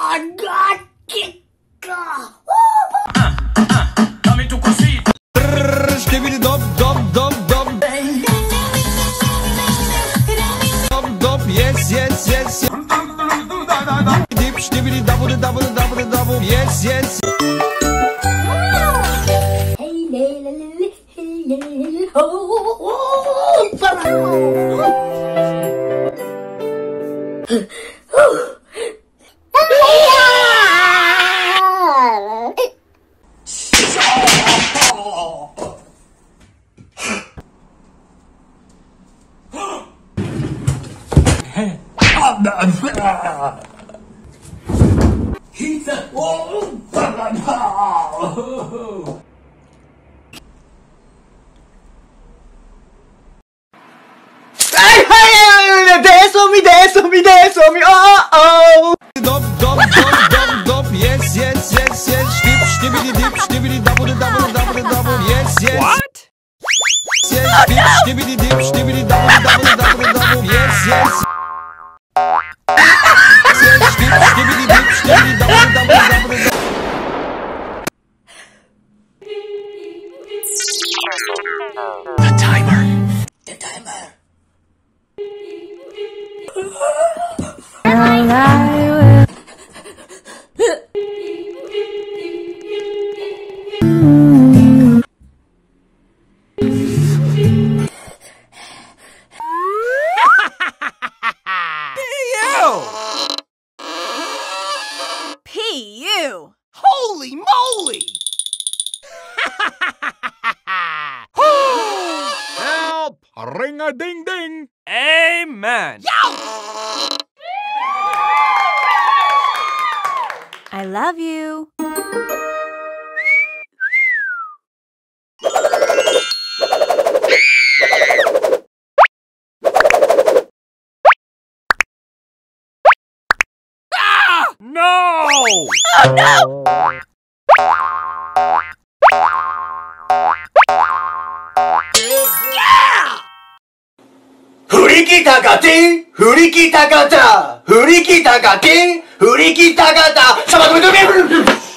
Dame tu cosita. Stibidi dop dop dop dop. Dop dop yes yes yes. Dip stibidi double double double double yes yes. He's a Dance on me, oh. Dop dop dop dop dop yes yes yes yes. Dip stibidi dip stibidi double double double double yes yes. What? Yes dip stibidi dip stibidi double double double double yes yes. Yes dip stibidi dip stibidi double double double double. The timer. The timer. P.U. Holy moly! Help! Ring-a-ding-ding! Amen. I love you. No! Oh no! Furikita gati, furikita gata, furikita gati, furikita gata. Sama